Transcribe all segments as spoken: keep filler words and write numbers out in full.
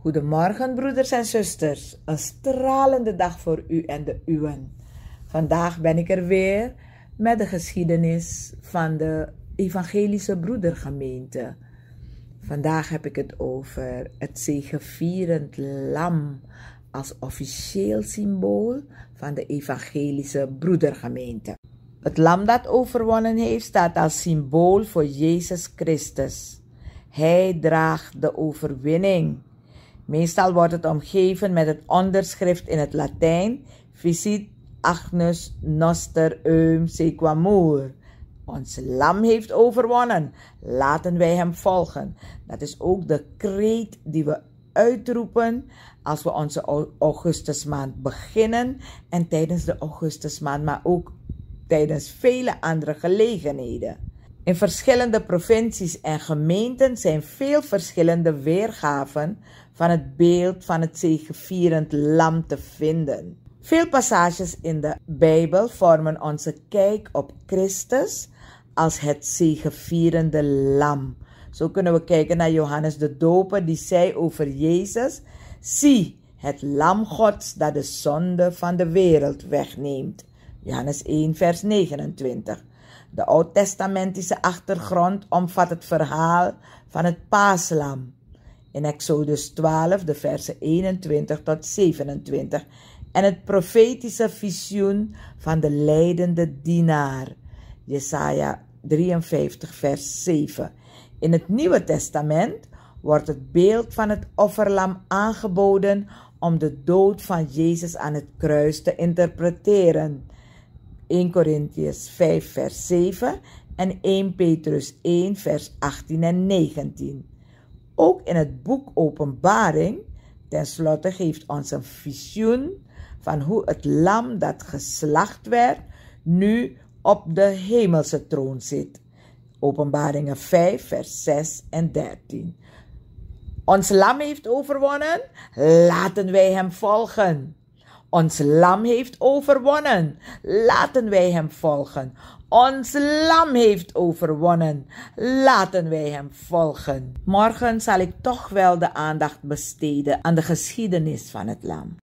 Goedemorgen, broeders en zusters. Een stralende dag voor u en de uwen. Vandaag ben ik er weer met de geschiedenis van de Evangelische Broedergemeente. Vandaag heb ik het over het zegevierend lam als officieel symbool van de Evangelische Broedergemeente. Het lam dat overwonnen heeft staat als symbool voor Jezus Christus. Hij draagt de overwinning. Meestal wordt het omgeven met het onderschrift in het Latijn: Visit Agnus Noster Eum Sequamur. Ons lam heeft overwonnen. Laten wij hem volgen. Dat is ook de kreet die we uitroepen als we onze augustusmaand beginnen en tijdens de augustusmaand, maar ook tijdens vele andere gelegenheden. In verschillende provincies en gemeenten zijn veel verschillende weergaven van het beeld van het zegevierend lam te vinden. Veel passages in de Bijbel vormen onze kijk op Christus als het zegevierende lam. Zo kunnen we kijken naar Johannes de Doper, die zei over Jezus: zie, het lam Gods dat de zonde van de wereld wegneemt. Johannes één, vers negenentwintig. De oud-testamentische achtergrond omvat het verhaal van het paaslam. In Exodus twaalf, de versen eenentwintig tot zevenentwintig. En het profetische visioen van de lijdende dienaar. Jesaja drieënvijftig, vers zeven. In het Nieuwe Testament wordt het beeld van het offerlam aangeboden om de dood van Jezus aan het kruis te interpreteren. eerste Korintiërs vijf, vers zeven en eerste Petrus één, vers achttien en negentien. Ook in het boek Openbaring, tenslotte, geeft ons een visioen van hoe het lam dat geslacht werd, nu op de hemelse troon zit. Openbaringen vijf, vers zes en dertien. Ons lam heeft overwonnen, laten wij hem volgen. Ons lam heeft overwonnen, laten wij hem volgen. Ons lam heeft overwonnen, laten wij hem volgen. Morgen zal ik toch wel de aandacht besteden aan de geschiedenis van het lam.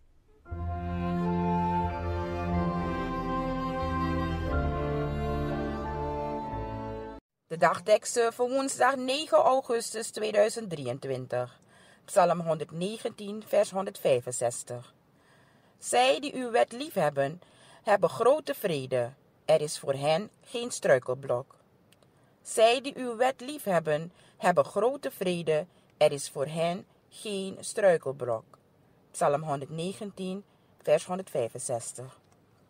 De dagteksten voor woensdag negen augustus tweeduizend drieëntwintig. Psalm honderdnegentien, vers honderdvijfenzestig. Zij die uw wet liefhebben, hebben grote vrede. Er is voor hen geen struikelblok. Zij die uw wet liefhebben, hebben grote vrede. Er is voor hen geen struikelblok. Psalm honderdnegentien, vers honderdvijfenzestig.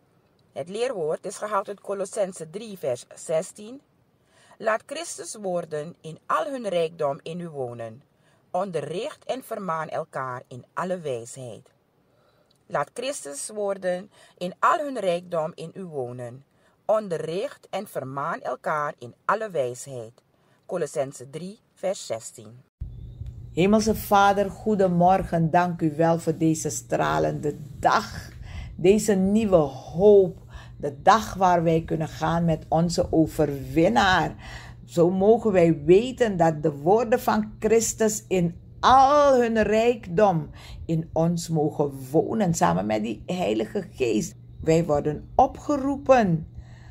Het leerwoord is gehaald uit Kolossenzen drie, vers zestien. Laat Christus woorden in al hun rijkdom in u wonen. Onderricht en vermaan elkaar in alle wijsheid. Laat Christus woorden in al hun rijkdom in u wonen. Onderricht en vermaan elkaar in alle wijsheid. Kolossenzen drie, vers zestien. Hemelse Vader, goedemorgen. Dank u wel voor deze stralende dag. Deze nieuwe hoop. De dag waar wij kunnen gaan met onze overwinnaar. Zo mogen wij weten dat de woorden van Christus in al hun rijkdom in ons mogen wonen, samen met die Heilige Geest. Wij worden opgeroepen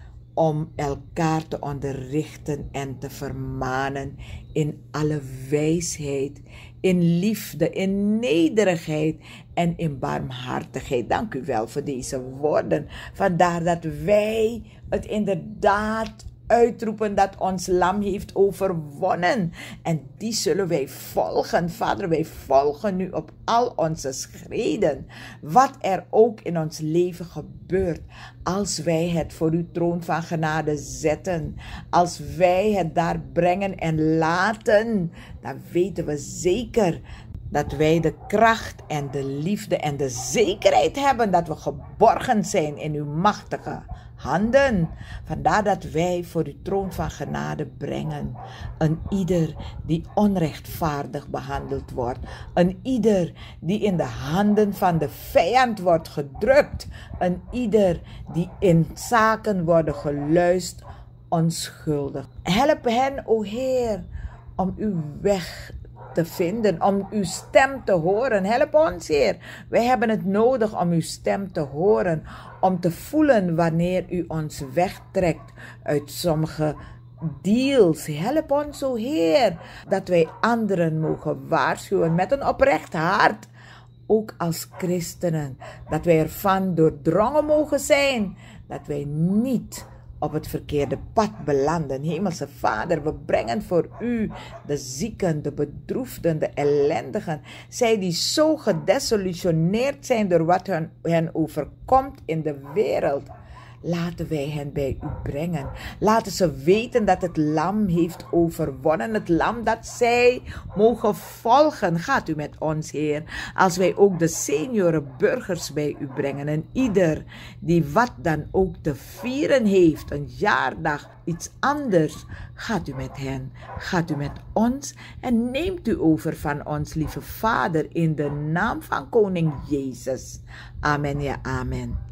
om elkaar te onderrichten en te vermanen in alle wijsheid, in liefde, in nederigheid en in barmhartigheid. Dank u wel voor deze woorden. Vandaar dat wij het inderdaad uitroepen dat ons lam heeft overwonnen. En die zullen wij volgen. Vader, wij volgen nu op al onze schreden. Wat er ook in ons leven gebeurt. Als wij het voor uw troon van genade zetten. Als wij het daar brengen en laten. Dan weten we zeker dat wij de kracht en de liefde en de zekerheid hebben dat we geborgen zijn in uw machtige handen. Vandaar dat wij voor uw troon van genade brengen. Een ieder die onrechtvaardig behandeld wordt. Een ieder die in de handen van de vijand wordt gedrukt. Een ieder die in zaken worden geluisterd onschuldig. Help hen, o Heer, om uw weg te vinden, om uw stem te horen. Help ons, Heer. Wij hebben het nodig om uw stem te horen, om te voelen wanneer u ons wegtrekt uit sommige deals. Help ons, o Heer, dat wij anderen mogen waarschuwen met een oprecht hart, ook als christenen, dat wij ervan doordrongen mogen zijn, dat wij niet op het verkeerde pad belanden. Hemelse Vader, we brengen voor u de zieken, de bedroefden, de ellendigen, zij die zo gedesillusioneerd zijn door wat hen, hen overkomt in de wereld. Laten wij hen bij u brengen. Laten ze weten dat het lam heeft overwonnen. Het lam dat zij mogen volgen. Gaat u met ons, Heer. Als wij ook de seniorenburgers bij u brengen. En ieder die wat dan ook te vieren heeft. Een jaardag, iets anders. Gaat u met hen. Gaat u met ons. En neemt u over van ons, lieve Vader. In de naam van Koning Jezus. Amen, ja, amen.